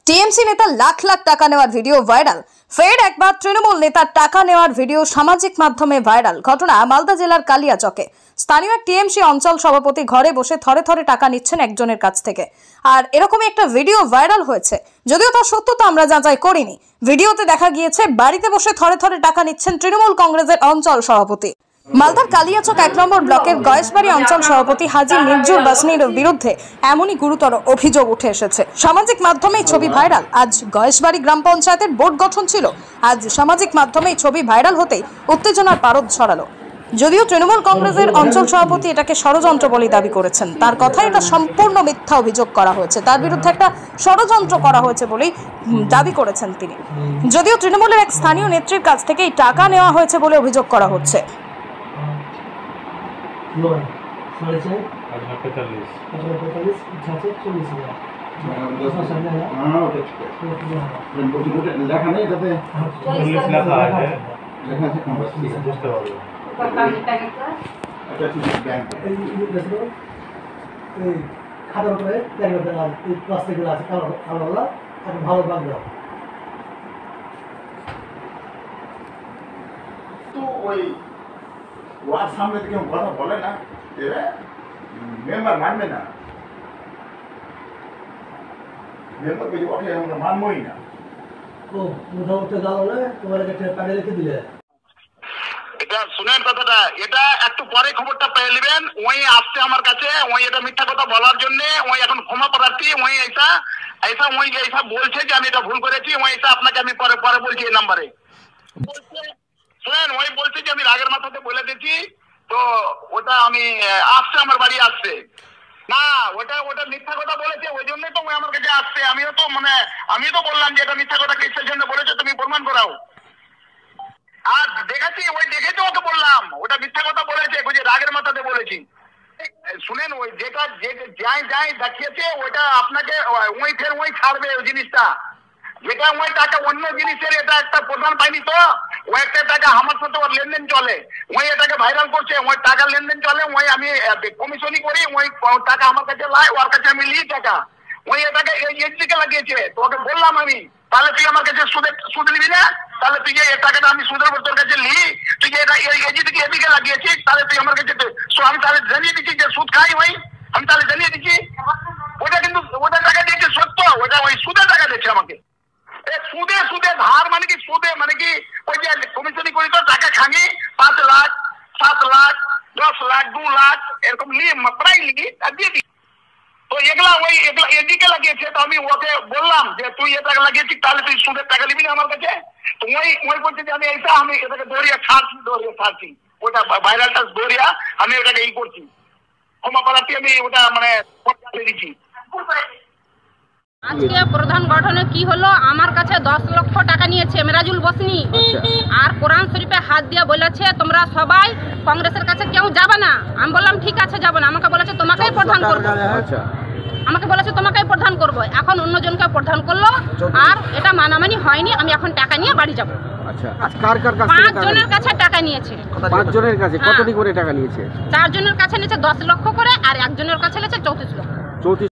TMC নেতা লাখ লাখ টাকা নেওয়ার ভিডিও ভাইরাল। ফের একবার তৃণমূল নেতার টাকা নেওয়ার ভিডিও সামাজিক মাধ্যমে ভাইরাল। ঘটনা মালদা জেলার কালিয়াচকে। স্থানীয় এক টিএমসি অঞ্চল সভাপতি ঘরে বসে থরে থরে টাকা নিচ্ছেন একজনের কাছ থেকে, আর এরকমই একটা ভিডিও ভাইরাল হয়েছে। যদিও তার সত্যতা আমরা যাচাই করিনি। ভিডিওতে দেখা গিয়েছে বাড়িতে বসে থরে থরে টাকা নিচ্ছেন তৃণমূল কংগ্রেসের অঞ্চল সভাপতি। মালদার কালিয়াচক 1 নম্বর ব্লকের গয়েশবাড়ি অঞ্চল সভাপতি হাজি মির্জুর বাসনির বিরুদ্ধে এমনই গুরুতর অভিযোগ উঠে এসেছে। সামাজিক মাধ্যমেই ছবি ভাইরাল। আজ গয়েশবাড়ি গ্রাম পঞ্চায়েতের বোর্ড গঠন ছিল। আজ সামাজিক মাধ্যমেই ছবি ভাইরাল হতেই উত্তেজনার পারদ ছড়ালো। যদিও তৃণমূল কংগ্রেসের অঞ্চল সভাপতি এটাকে ষড়যন্ত্র বলে দাবি করেছেন। তার কথায় এটা সম্পূর্ণ মিথ্যা অভিযোগ করা হয়েছে। তার বিরুদ্ধে একটা ষড়যন্ত্র করা হয়েছে বলেই দাবি করেছেন তিনি। যদিও তৃণমূলের এক স্থানীয় নেত্রীর কাছ থেকেই টাকা নেওয়া হয়েছে বলে অভিযোগ করা হচ্ছে। খাতার উপরে প্লাস্টিকগুলো আছে কালো ভালো বাগড়া। তো ওই ওয়ার সামনে থেকে কথা বলে না, মেম্বার মানবে না, মেম্বারকে ওঠে আমরা মানবই না। ও মোটামুটি দাঁড়ালে তোমার কাছে টাকা রেখে দিলে এটা শুনেন কথাটা, এটা একটু পরে খবরটা পেয়ে নেবেন। ওই আসছে আমার কাছে, ওই এটা মিথ্যা কথা বলার জন্য ওই এখন ক্ষমা প্রার্থী। ওই এইসা ওই এইসা বলছে যে আমি এটা ভুল করেছি। ওই এইসা আপনাকে আমি পরে পরে বলছি এই নাম্বারে শুনেন। ওই বলছে যে আমি রাগের মাথাতে বলে দিচ্ছি, তো ওটা আমি আসছে আমার বাড়ি আসছে না, ওটা মিথ্যা কথা বলেছে। ওই জন্যই তো ওই আমার কাছে আসছে। আমিও তো বললাম যে এটা মিথ্যা কথা কিসের জন্য বলেছে তুমি প্রমাণ করাও। আর দেখাচ্ছি, ওই দেখে তো ওকে বললাম ওটা মিথ্যা কথা বলেছে, বুঝে রাগের মাথাতে বলেছি। শুনেন, ওই যেটা যাই দেখিয়েছে ওইটা আপনাকে ওই ফের ওই ছাড়বে ওই জিনিসটা। যেটা ওই টাকা অন্য জিনিসের, এটা একটা প্রধান পাইনি তো ওই একটা টাকা আমার সাথে ওর লেনদেন চলে। ওই এটাকে ভাইরাল করছে, ওই টাকার লেনদেন চলে। ওই আমি কমিশনই করি, ওই টাকা আমার কাছে লাই, ওর কাছে আমি লিই টাকা। ওই এটাকে এই দিকে লাগিয়েছে। তো ওকে বললাম আমি, তাহলে তুই আমার কাছে সুদ নিবি না, তাহলে তুই এই টাকাটা আমি সুদের উপর তোর কাছে লি, তুই এটা এদিকে লাগিয়েছিস, তাহলে তুই আমার কাছে আমি তাহলে জানিয়ে দিচ্ছি যে সুদ খাই। ওই আমি তাহলে জানিয়ে দিচ্ছি ওটা, কিন্তু ওটা টাকা দিয়েছে সত্য, ওটা ওই সুদের টাকা দিচ্ছে আমাকে। সুদে ধার মানে কি, সুদে মানে কি ওই যে কমিশনই করি তো টাকা খাঙি 5 লাখ 7 লাখ 10 লাখ 2 লাখ এরকম নিয়ে প্রায় লিখি আর দিয়ে দিই। তো এগুলা এদিকে লাগিয়েছে। তো আমি ওকে বললাম যে তুই এ টাকা লাগিয়েছিস, তাহলে তুই সুদের টাকা নিবি না আমার কাছে। তো ওই বলছে যে আমি এইটা আমি এটাকে দৌড়িয়া ছাড়ছি ওটা ভাইরালটা দৌড়িয়া আমি ওটাকে করছি ক্ষমা প্রার্থী। আমি ওটা মানে দিচ্ছি। আজকে প্রধান গঠনে কি হলো, আমার কাছে 10 লক্ষ টাকা নিয়েছে মিরাজুল বাসনি। আর কোরআন শরীফে হাত দিয়ে বলেছে তোমরা সবাই কংগ্রেসের কাছে কেউ যাবে না। আমি বললাম ঠিক আছে যাবো না। আমাকে বলেছে তোমাকেই প্রধান করবো, তোমাকেই প্রধান করবো। এখন অন্যজনকে প্রধান করলো, আর এটা মানামানি হয়নি। আমি এখন টাকা নিয়ে বাড়ি যাবো। 5 জনের কাছে টাকা নিয়েছে। 5 জনের কাছে কত করে টাকা নিয়েছে? 4 জনের কাছে নিয়েছে 10 লক্ষ করে, আর একজনের কাছে নিয়েছে 34 লক্ষ।